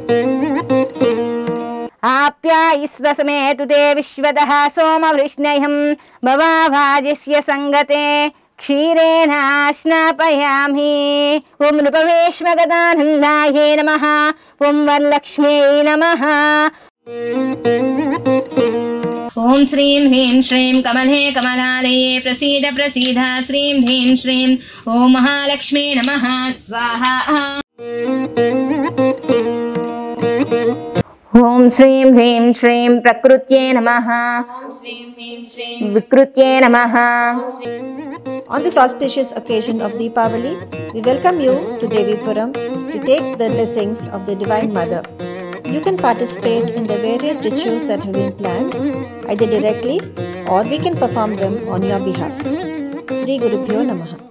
आप्यायिस्व समेतु ते विश्वतः सोमवृष्ण्यहं भवाभाजिस्य संगते क्षीरेण स्नापयामि। ॐ नृपवेश्मगदानन्दायै नमः। ॐ वरलक्ष्म्यै नमः। ॐ श्रीं ह्रीं श्रीं कमले कमलालये प्रसीद प्रसीद श्रीं ह्रीं श्रीं ॐ महालक्ष्मी नमः स्वाहा। ॐ श्रीं ह्रीं श्रीं प्रकृत्यै नमः। विकृत्यै नमः। On this auspicious occasion of Deepavali, we welcome you to Devipuram to take the blessings of the Divine Mother. You can participate in the various rituals that have been planned, either directly or we can perform them on your behalf. Sri Gurubhyo Namaha.